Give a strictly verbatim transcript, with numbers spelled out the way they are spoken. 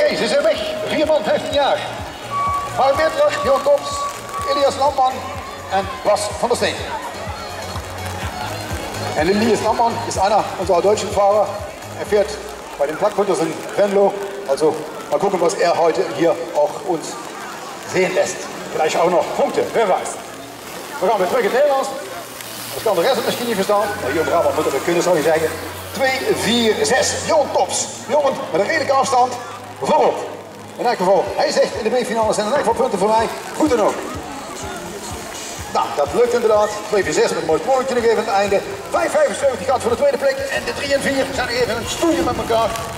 Oké, ze zijn weg. Vier man, vijftien jaar. Mark Bittler, Johan Tops, Elias Landman en Bas van der Steen. En Elias Landman ist einer unserer deutschen Fahrer. Er fährt bei den Plattfutters in Venlo. Also mal gucken, was er heute hier auch uns sehen lässt. Vielleicht auch noch Punkte, wer weiß. We gaan weer terug in het Nederlands. Dat kan de rest misschien niet verstaan. Maar hier in Brabant moeten we kunnen, zou je zeggen. twee, vier, zes. Johan Tops. Johan met een redelijke afstand. Voorop. In elk geval, hij zegt in de B-finale zijn er echt wel punten voor mij. Goed dan ook. Nou, dat lukt inderdaad. twee vier zes met een mooi plooitje nog even aan het einde. vijf vijfenzeventig gaat voor de tweede plek. En de drie en vier zijn even een stoeien met elkaar.